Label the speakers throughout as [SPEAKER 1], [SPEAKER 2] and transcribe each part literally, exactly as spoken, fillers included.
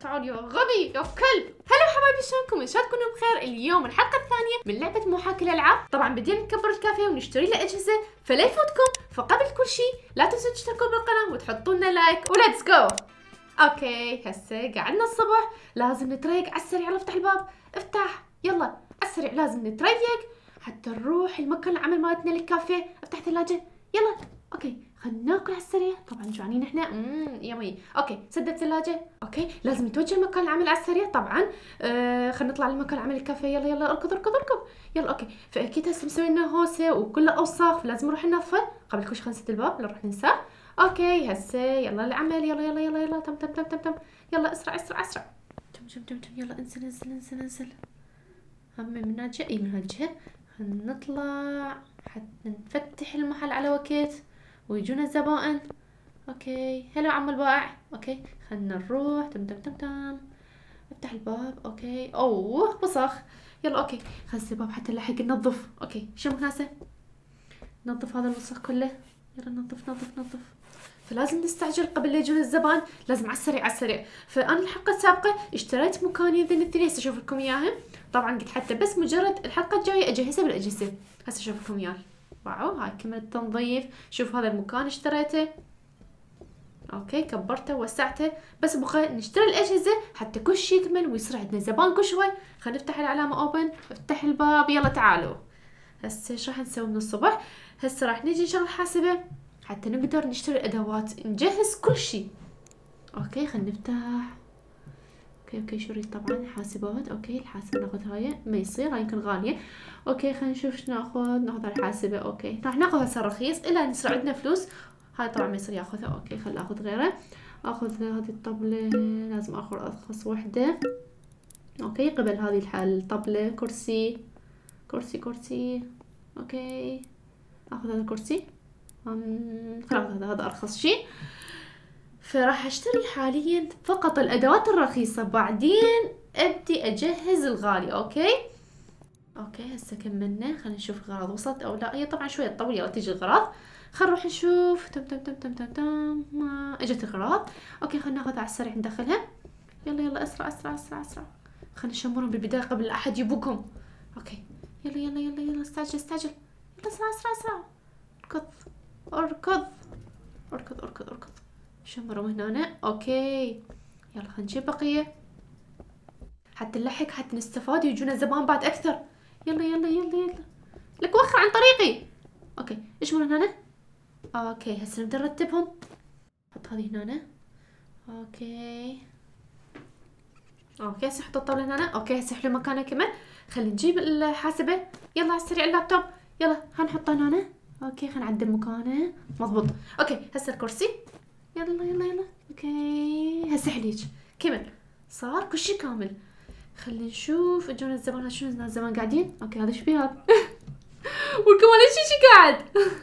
[SPEAKER 1] تعال يا غبي يا كلب. هلا حبايبي، شلونكم؟ ان شاء الله تكونوا بخير. اليوم الحلقه الثانيه من لعبه محاكي الالعاب. طبعا بدينا نكبر الكافيه ونشتري له اجهزه، فلا يفوتكم. فقبل كل شيء لا تنسوا تشتركوا بالقناه وتحطوا لنا لايك وليتس جو. اوكي هسه قعدنا الصبح، لازم نتريق على السريع. يلا افتح الباب، افتح يلا على السريع، لازم نتريق حتى نروح المكان العمل مالتنا للكافيه. افتح ثلاجه يلا. اوكي خلينا ناكل على السريع، طبعا جوعانين احنا. اممم يمي. اوكي سد الثلاجه. اوكي لازم نتوجه لمكان العمل على السريع طبعا. آه خلينا نطلع لمكان العمل الكافيه. يلا يلا اركض اركض اركض يلا. اوكي فاكيد هسه مسوي لنا هوسه وكله اوساخ، فلازم نروح ننظفه. قبل كل شيء خلينا نسد الباب لا نروح ننساه. اوكي هسه يلا العمل. يلا يلا يلا يلا تم تم تم تم تم. يلا اسرع اسرع اسرع. تم تم تم تم. يلا انزل انزل انزل انزل. هم من هالجهه، اي من هالجهه. خلينا نطلع حتى نفتح المحل على وقت ويجونا الزبائن. اوكي هلا عم البائع. اوكي خلنا نروح. تم تم تم تم. افتح الباب. اوكي اوه وسخ. يلا اوكي خلص الباب حتى نلحق ننظف. اوكي شو مكناسه ننظف هذا الوسخ كله. يلا ننظف ننظف ننظف. فلازم نستعجل قبل لا يجون الزبائن، لازم على السريع على السريع. فانا الحلقه السابقه اشتريت مكاني ذن الاثنين، هسه اشوف لكم اياهم. طبعا قلت حتى بس مجرد الحلقه الجايه اجهزها بالاجهزه. هسه اشوف لكم اياه. واو هاي كمل التنظيف. شوف هذا المكان اشتريته. اوكي كبرته ووسعته، بس بقى نشتري الاجهزه حتى كل شيء يكمل ويصير عندنا زبائن كل شوي. خلينا نفتح العلامه اوبن. افتح الباب يلا تعالوا. هسه ايش راح نسوي من الصبح؟ هسه راح نجي نشغل حاسبه حتى نقدر نشتري الادوات، نجهز كل شيء. اوكي خلينا نفتح. اوكي اوكي شو نريد؟ طبعا حاسبات. اوكي الحاسبه ناخذ هاي، ما يصير هاي يمكن غاليه. اوكي خلينا نشوف ايش ناخذ. ناخذ الحاسبه. اوكي راح ناخذ هسه رخيص الا ان يصير عندنا فلوس. هاي طبعا ما يصير ياخذها. اوكي خلينا اخذ غيره. اخذ هذه الطبله، لازم اخذ ارخص وحده. اوكي قبل هذه الحال الطبله. كرسي كرسي كرسي. اوكي اخذ هذا الكرسي. خلاص هذا هذا ارخص شيء. فراح اشتري حاليا فقط الادوات الرخيصه، بعدين ابدي اجهز الغالي. اوكي اوكي هسه كملنا. خلينا نشوف الغراض وصلت او لا. هي طبعا شويه تطول. يلا تيجي الغراض. خلينا نروح نشوف. تم تم تم تم تم تم. ما اجت الغراض. اوكي خلينا ناخذها على السريع ندخلها. يلا يلا اسرع اسرع اسرع اسرع. خلينا نشمرهم بالبدايه قبل لا احد يبوكم. اوكي يلا يلا يلا يلا استعجل استعجل. يلا اسرع اسرع اسرع. اركض اركض اركض اركض اركض. شمروا هنا. اوكي يلا خلينا نجيب بقيه حتى نلحق حتى نستفاد ويجونا زبائن بعد اكثر. يلا يلا يلا يلا لك وخر عن طريقي. اوكي ايش من هنا؟ اوكي هسه نبدا نرتبهم. حط هذه هنا. اوكي اوكي هسه حط الطاوله هنا. اوكي هسه حلو مكانها كمان. خلينا نجيب الحاسبه. يلا على السريع اللابتوب. يلا هنحطه هنا. اوكي خلينا نعدل مكانه. مضبوط. اوكي هسه الكرسي. يلا يلا يلا. اوكي هسه حليج كمل، صار كل شيء كامل. خلينا نشوف اجونا الزبائن. شنو الزبائن قاعدين؟ اوكي هذا ايش بيه هذا؟ والكمان ايش شي قاعد؟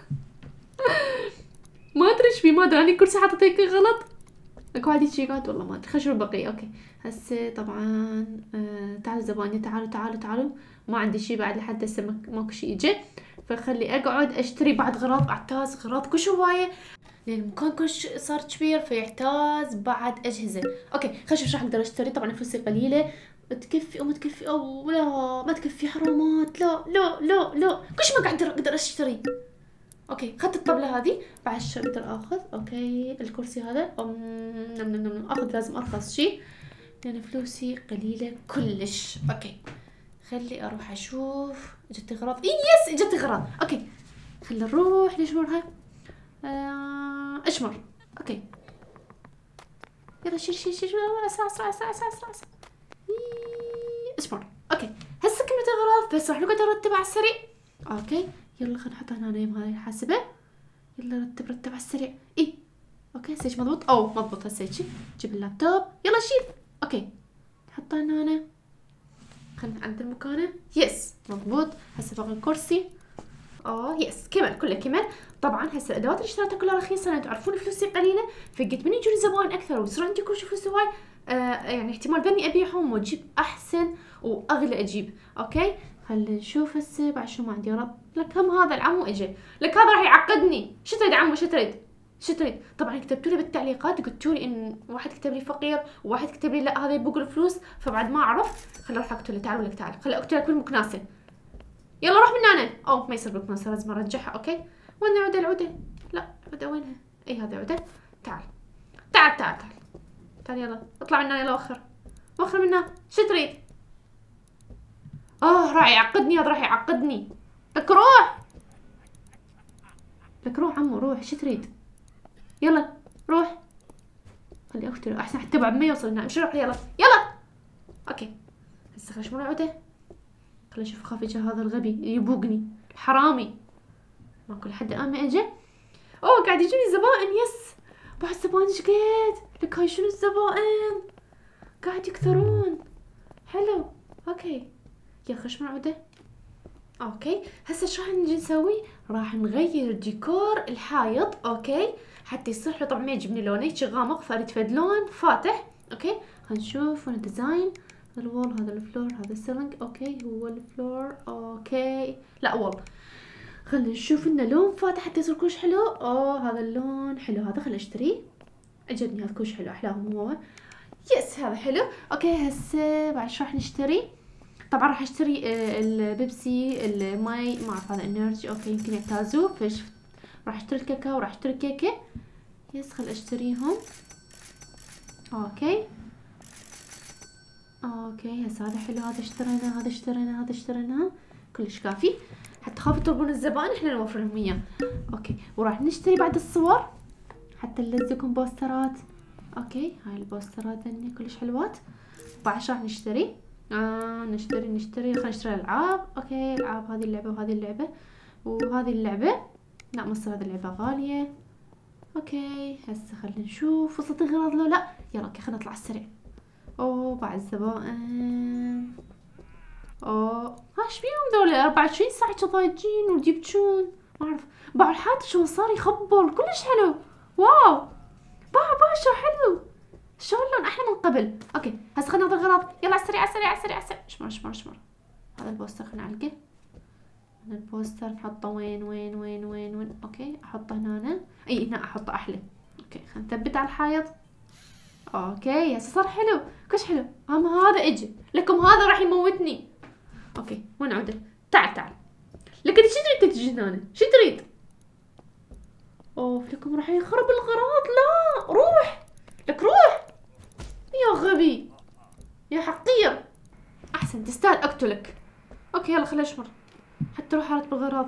[SPEAKER 1] ما ادري ايش بيه، ما ادري. انا كرسي حاطط هيك غلط. اكو واحد شي قاعد والله ما ادري. خلينا نشوف البقيه. اوكي هسه طبعا آه تعالوا زبائن تعالوا تعالوا تعالوا. ما عندي شي بعد لحد هسه ماكو شي اجى، فخلي اقعد اشتري بعد غراض. اعتاز غراض كل شويه لان المكان كل صار كبير فيحتاج بعد اجهزه. اوكي خلينا نشوف ايش راح اقدر اشتري. طبعا فلوسي قليله تكفي او ما تكفي او لا ما تكفي. حرامات. لا لا لا لا كل شيء ما قاعد اقدر اشتري. اوكي اخذت الطبله هذه. بعد شو اقدر اخذ؟ اوكي الكرسي هذا. أم... نم نم نم. اخذ لازم ارخص شيء لان فلوسي قليله كلش. اوكي خلي اروح اشوف. اجت اغراض. اي يس اجت اغراض. اوكي خلي نروح نشمر هاي. آه... اشمر. اوكي يلا شيل شيل شيل اسرع اسرع اسرع اسرع اسرع اسرع. اشمر. اوكي هسه كملت اغراض بس راح نقعد نرتب على السريع. اوكي يلا خلينا نحطها هنا نايم هاي الحاسبه. يلا رتب رتب على السريع. اي اوكي هسه مضبوط. او مضبوط. هسه هيك جيب اللابتوب. يلا شيل. اوكي نحطها هنا. خلينا نعدل مكانه. يس مضبوط. هسه باقي الكرسي. اه يس كمل كله كمل. طبعا هسه الادوات اللي اشتريتها كلها رخيصه. انا تعرفون فلوسي قليله فقلت من يجوني زبائن اكثر ويصير عندي كل شيء فلوس هواي. آه يعني احتمال بني ابيعهم واجيب احسن واغلى اجيب. اوكي خلينا نشوف هسه بعد شو ما عندي. رب لك هم هذا العمو اجى. لك هذا راح يعقدني. شو تريد عمو؟ شو تريد؟ شو تريد؟ طبعا كتبتوا لي بالتعليقات، قلتوا لي ان واحد كتب لي فقير وواحد كتب لي لا هذا يبوق الفلوس، فبعد ما اعرف خلي اروح اقتله. تعالوا لك تعال، خلي اقتلك بالمكناسه. يلا روح من هنا. اوه ما يصير بالمكناسه، لازم ارجعها. اوكي وين العوده؟ العوده لا، العوده وينها؟ اي هذا عوده. تعال تعال تعال تعال تعال يلا اطلع من هنا، يلا وخر وخر من هنا. شو تريد؟ اه راح يعقدني هذا، راح يعقدني. لك روح، لك روح عمو روح. شو تريد؟ يلا روح. خلي اقتله احسن حتى بعد ما يوصل هنا. امشي روح يلا يلا. اوكي هسه خلينا شو عوده. خلينا نشوف خاف يجي هذا الغبي يبوقني الحرامي. ماكو لحد الان ما اجى. اوه قاعد يجوني زبائن. يس بعد زبائن ايش قد. لك هاي شنو الزبائن قاعد يكثرون. حلو اوكي يلا خش من عوده. اوكي هسه شو راح نجي نسوي؟ راح نغير ديكور الحائط. اوكي حتى يصير حلو. طبعا ما يعجبني لونه هيك غامق، فاريد فد لون فاتح. اوكي خلينا نشوف وين الديزاين. هذا الوول، هذا الفلور، هذا السيلينج. اوكي هو الفلور. اوكي لا وول. خلينا نشوف انه لون فاتح حتى يصير كلش حلو. اوه هذا اللون حلو هذا، خلينا اشتريه. عجبني هذا كلش حلو، احلاهم هو. يس هذا حلو. اوكي هسه بعد شو راح نشتري؟ طبعا راح اشتري البيبسي، الماي، ما اعرف هذا انرجي. اوكي يمكن يحتاجوه فش. راح اشتري الكاكاو وراح اشتري كيكه. يس خل اشتريهم. اوكي اوكي هسه هذا حلو، هذا اشترينا هذا اشترينا هذا اشتريناه كلش كافي. حتى خافوا يطلبون الزبائن احنا نوفر لهم اياه. اوكي وراح نشتري بعد الصور حتى نلزقهم بوسترات. اوكي هاي البوسترات هني كلش حلوات. بعد شو راح نشتري؟ آه نشتري نشتري خلينا نشتري العاب. اوكي العاب هذه اللعبه وهذه اللعبه وهذه اللعبه. لا مصر هذه اللعبه غاليه. اوكي هسه خلينا نشوف وصلت الغراض لو لا. يلا اوكي خلينا نطلع على السريع. اوه بعد الزبائن. اوه ها ايش بيهم ذول أربعة وعشرين ساعه ضايجين ويبكون. ما اعرف باعوا الحاد شو صار يخبل كلش حلو. واو باعوا باعوا شو حلو، شو اللون احلى من قبل. اوكي هسه خلينا ناخذ الغراض. يلا على السريع على السريع على السريع على السريع. شمر شمر شمر. هذا البوستر خلينا نعلقه. هذا البوستر نحطه وين وين وين وين وين. اوكي احطه هنا. اي هنا احطه احلى. اوكي خلينا نثبت على الحائط. اوكي هسه صار حلو كلش حلو. اما هذا اجي لكم هذا راح يموتني. اوكي وين عوده؟ تعال تعال. لكن شو تريد تجي هنا؟ شو تريد؟ اوف لكم راح يخرب الغراض. لا روح لك روح يا غبي يا حقير. احسن تستاهل اقتلك. اوكي يلا خليني اشمر حتى اروح ارتب الغراض.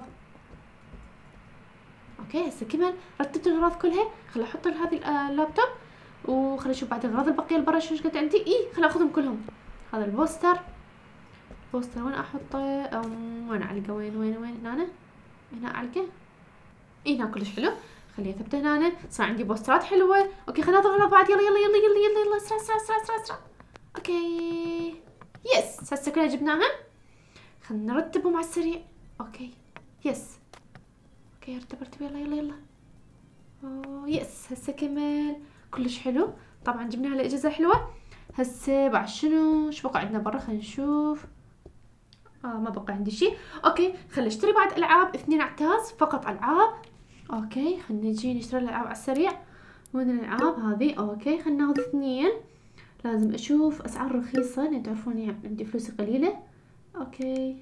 [SPEAKER 1] اوكي هسه كمان رتبت الغراض كلها. خليني احط هذه اللابتوب وخليني اشوف بعد الاغراض البقيه اللي برا شو قد عندي. اي خليني اخذهم كلهم. هذا البوستر. بوستر وين احطه؟ او وين اعلقه؟ وين وين وين هنا هنا اعلقه. اي هنا كلش حلو. خليه اثبته هنا. صار عندي بوسترات حلوه. اوكي خلينا ناخذ الغراض بعد. يلا يلا يلا يلا يلا يلا اسرع اسرع اسرع اسرع اسرع. اوكي يس هسه كلها جبناها. خلينا نرتبهم على السريع. اوكي يس اوكي ارتب ارتب يلا يلا يلا. اوه يس هسه كمل كلش حلو. طبعا جبنا على اجهزه حلوه. هسه بعد شنو شو بقى عندنا برا؟ خلينا نشوف. اه ما بقى عندي شيء. اوكي خلينا نشتري بعد العاب. اثنين اعتاز فقط العاب. اوكي خلينا نجي نشتري الالعاب على السريع. وين الالعاب هذه؟ اوكي خلينا ناخذ اثنين. لازم اشوف اسعار رخيصه لان تعرفوني عندي فلوسي قليله. اوكي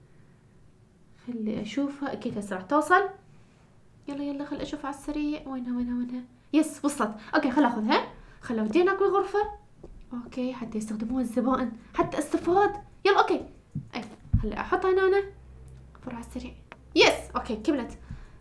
[SPEAKER 1] خلي اشوفها اكيد هسه راح توصل. يلا يلا خل اشوف على السريع. وينها وينها وينها؟ يس وصلت. اوكي خل اخذها. خل اوديها هناك بالغرفه. اوكي حتى يستخدموها الزبائن حتى استفاد. يلا اوكي اي خلي احطها هنا. بروح على السريع. يس اوكي كملت.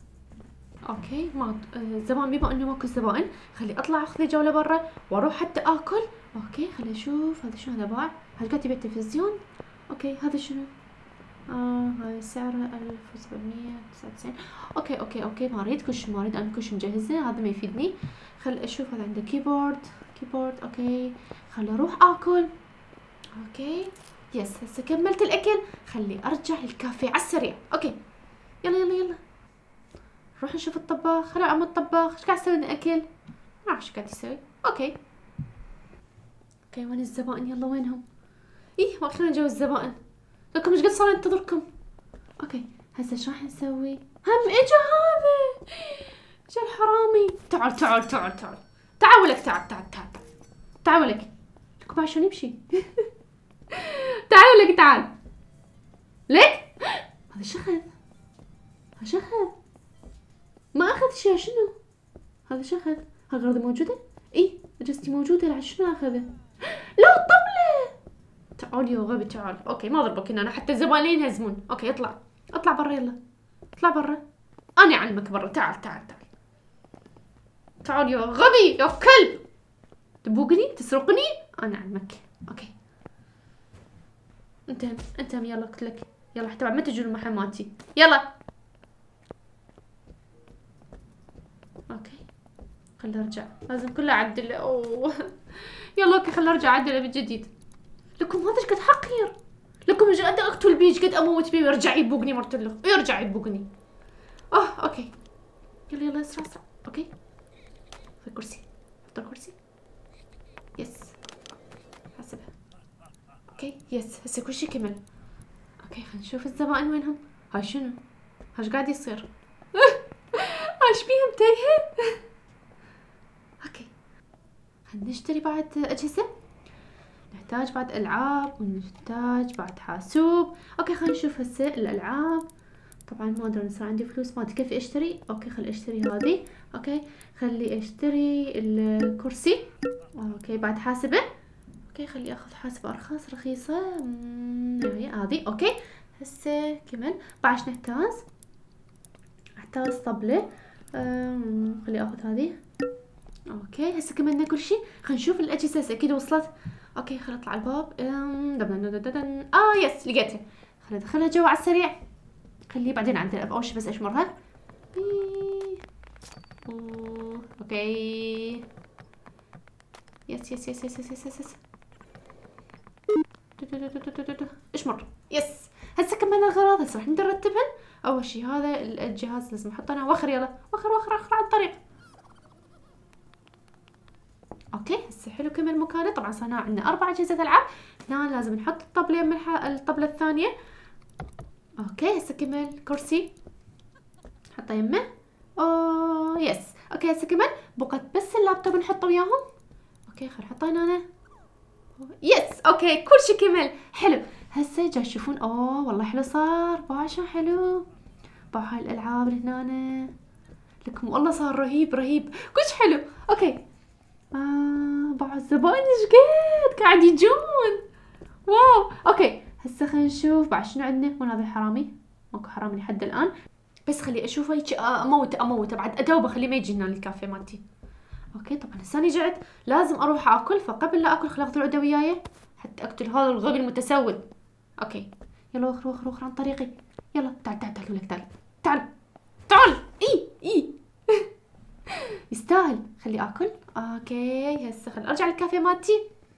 [SPEAKER 1] اوكي ما الزبائن بما انه ماكو زبائن خلي اطلع اخذ لي جوله برا واروح حتى اكل. اوكي خلي اشوف هذا شنو هذا باع. هل كاتب التلفزيون؟ اوكي هذا شنو؟ اه هاي سعره ألف وسبعمية وتسعة وتسعين. اوكي اوكي اوكي ما اريد كلش ما اريد انا كلش مجهزه هذا ما يفيدني. خل اشوف هذا عنده كيبورد كيبورد. اوكي خلي اروح اكل. اوكي يس هسه كملت الاكل. خلي ارجع للكافيه على السريع. اوكي يلا يلا يلا نروح نشوف الطباخ. هلا عم الطباخ ايش قاعد يسوي لنا اكل؟ ما اعرف ايش قاعد يسوي. اوكي اوكي وين الزبائن؟ يلا وينهم؟ ايه واخيرا جو الزبائن. لكم ايش قد صار انتظركم. اوكي هسه ايش راح نسوي؟ هم اجا هذا جا الحرامي. تعال تعال تعال تعال تعال ولك، تعال تعال تعال تعال ولك. لكم عشان يمشي. تعال ولك تعال. ليك هذا شخذ، هذا شخذ ما اخذ شيء. شنو هذا شخذ؟ هالغرضة موجودة؟ اي اجهزتي موجودة، لعد شنو اخذه؟ لا الطبلة. تعال يا غبي تعال. اوكي ما ضربك هنا، انا حتى الزبائن ينهزمون. اوكي اطلع اطلع برا، يلا اطلع برا، انا اعلمك برا. تعال تعال تعال تعال يا غبي يا كلب. تبوقني تسرقني، انا اعلمك. اوكي انتهم انتهم يلا قلت لك يلا، حتى بعد ما تجون المحل مالتي. يلا اوكي خلي ارجع، لازم كله اعدله. اوه يلا اوكي خلي ارجع اعدله من جديد. لكم هذا ايش قد حقير، لكم ايش قد اقتل بيه، ايش قد اموت بيه ويرجع يبوقني مرة له، يرجع يبوقني. اه اوكي يلا يلا اسرع اسرع. اوكي في كرسي، حط الكرسي. يس حسبها. اوكي يس هسه كل شي كمل. اوكي خلينا نشوف الزبائن وينهم. هاي شنو؟ هاش قاعد يصير؟ هاش بيهم تايهه. اوكي خلينا نشتري بعد اجهزه، نحتاج بعد العاب ونحتاج بعد حاسوب. اوكي خلينا نشوف هسه الالعاب. طبعا ما ادري صار عندي فلوس ما تكفي اشتري. اوكي خلي اشتري هذه. اوكي خلي اشتري الكرسي. اوكي بعد حاسبه. اوكي خلي اخذ حاسبه ارخص رخيصه. هي هذه. اوكي هسه كمل. بعد ايش نحتاج؟ احتاج طبله. خلي اخذ هذه. اوكي هسه كملنا كل شيء. خلينا نشوف الاجهزه هسه اكيد وصلت. اوكي خلي اطلع الباب. اه يس لقيتها. خلي ادخلها جوا على السريع. خليه بعدين عند الاب. اول شي بس اشمرها. اوكي يس يس يس يس يس يس يس, يس. اشمر. يس هسه كملنا الغراض. هسه راح نرتبهن. اول شي هذا الجهاز لازم احطه انا. وخر يلا وخر وخر وخر على الطريق. اوكي هسه حلو كمل مكانه. طبعا صار عندنا اربع اجهزه العاب. هنا لازم نحط الطبله من الطبله الثانيه. اوكي هسه كمل كرسي حطه يمه. اوه يس. اوكي هسه كمل بقت بس اللابتوب نحطه وياهم. اوكي خل نحطه هنا أنا. يس اوكي كل شي كمل حلو. هسه جاي تشوفون. اوه والله حلو صار باشا حلو. باع هاي الالعاب هنا لكم والله صار رهيب رهيب كل شي حلو. اوكي آه باع الزبائن ايش قد قاعد يجون. واو اوكي هسه خلينا نشوف بعد شنو عندنا. وين هذا الحرامي؟ ماكو حرامي لحد الان، بس خلي اشوفه هيك اموته اموته بعد ادوبه خليه ما يجي هنا للكافيه مالتي. اوكي طبعا هسه انا جعت لازم اروح اكل، فقبل لا اكل خلي اخذ العده وياي حتى اقتل هذا الغبي المتسول. اوكي يلا وخر وخر وخر عن طريقي. يلا تعال تعال تعال لك تعال تعال تعال. اي اي يستاهل. خلي اكل. اوكي هسه خلي ارجع للكافيه مالتي.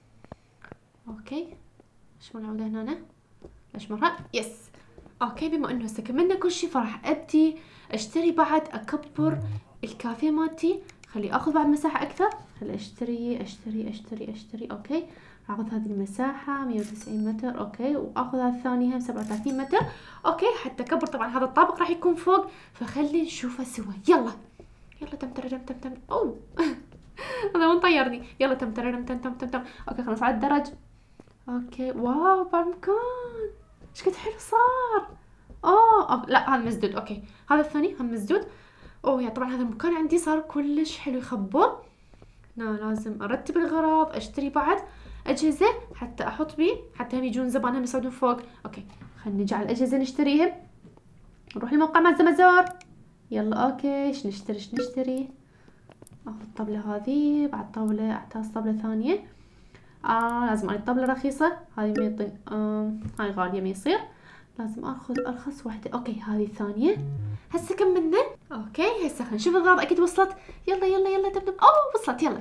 [SPEAKER 1] اوكي اشمر العوده هنا اشمرها. يس اوكي بما انه هسه كملنا كل شيء فراح ابدي اشتري بعد اكبر الكافيه مالتي. خلي اخذ بعد مساحه اكثر. خلي اشتري اشتري اشتري اشتري. اوكي راح اخذ هذه المساحه مية وتسعين متر. اوكي واخذ هذه الثانيه هم سبعة وثلاثين متر. اوكي حتى اكبر. طبعا هذا الطابق راح يكون فوق فخلي نشوفه سوا. يلا يلا تم ترم تم تم. اوه هذا وين طيرني. يلا تم ترم تم تم تم تم. اوكي خلاص على الدرج. اوكي واو بالمكان ايش قد حلو صار. اوه أوه. لا هذا مسدود. اوكي هذا الثاني هم مسدود. اوه يا طبعا هذا المكان عندي صار كلش حلو يخبر. هنا لازم ارتب الغراض اشتري بعد اجهزه حتى احط بيه حتى هم يجون زبائن هم يصعدون فوق. اوكي خلينا نجي على الاجهزه نشتريهم. نروح الموقع مال زمزور. يلا اوكي ايش نشتري ايش نشتري. اخذ الطبله هذه بعد طاوله احتاج طبله ثانيه. آه لازم هاي الطبله رخيصه هذه ما يطن. آه هاي غاليه ما يصير. لازم اخذ ارخص واحده. اوكي هذه الثانيه. هسه كملنا. اوكي هسه خلينا نشوف الغراض اكيد وصلت. يلا يلا يلا دب دب. اوه وصلت. يلا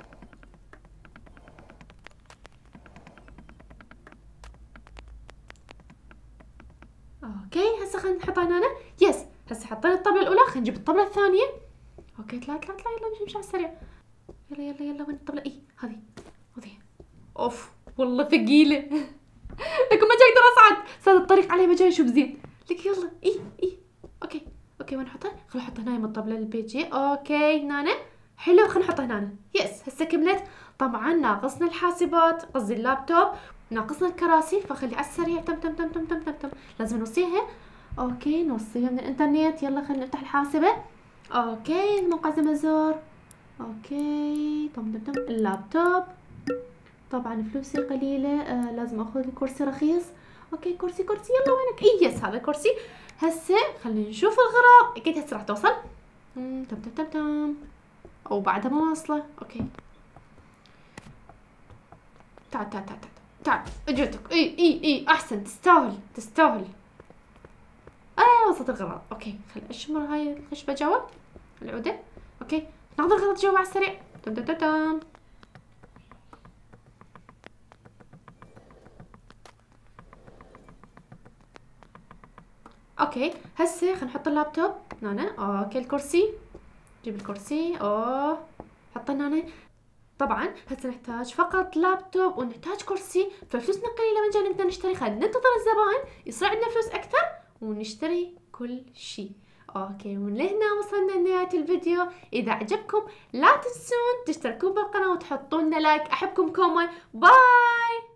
[SPEAKER 1] اوكي هسه خلينا نحطها هنا. يس هسه حطينا الطبله الاولى خلينا نجيب الطبله الثانيه. اوكي طلع طلع طلع يلا نمشي على السريع. يلا يلا يلا وين الطبله. اي هذه خذيها. اوف والله ثقيله. لكن ما جاي اقدر اصعد. صار الطريق علي ما جاي اشوف زين. لك يلا. اي اي اوكي اوكي وين نحطه؟ خلينا نحطه هنا من الطبله البيجي. اوكي هنا حلو، خلينا نحطه هنا. يس هسه كملت. طبعا ناقصنا الحاسبات، قصدي اللابتوب، ناقصنا الكراسي، فخلي على السريع تم تم تم تم تم تم تم لازم نوصيها. اوكي نوصيها من الانترنت. يلا خلينا نفتح الحاسبة. اوكي موقع زمزور. اوكي تم تم تم اللابتوب. طبعا فلوسي قليلة، آه لازم اخذ لي كرسي رخيص. اوكي كرسي كرسي يلا وينك؟ اي يس هذا كرسي. هسه خلينا نشوف الغراض، اكيد هسه راح توصل. تم تم تم تم او بعدها ما واصلة. اوكي تعال تعال تعال تعال اجيتك. اي اي اي احسن، تستاهل تستاهل. اه وصلت الغراض. اوكي خل اشمر هاي الخشبة جوا العودة. اوكي ناخذ الغراض جوا على السريع. تم تم تم تم اوكي هسه خلينا نحط اللابتوب هنا. اوكي الكرسي، جيب الكرسي. اوه حطينا هنا. طبعا هسه نحتاج فقط لابتوب ونحتاج كرسي، ففلوسنا قليله من جاي نقدر نشتري. خلينا ننتظر الزبائن يصير عندنا فلوس اكثر ونشتري كل شيء. اوكي ومن لهنا وصلنا لنهايه الفيديو. اذا عجبكم لا تنسون تشتركون بالقناه وتحطون لنا لايك. احبكم كوما، باي.